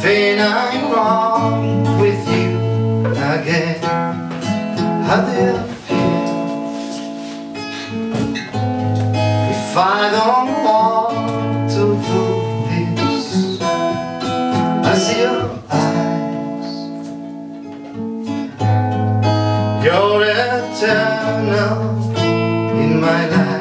think I'm wrong with you again. How do you feel if I don't want to do this? I see your eyes, you're eternal in my life.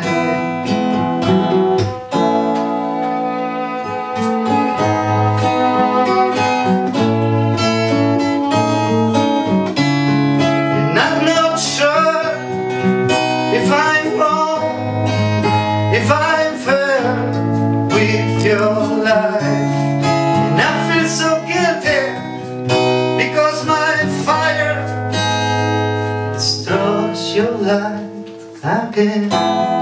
If I'm fair with your life, and I feel so guilty because my fire destroys your light again.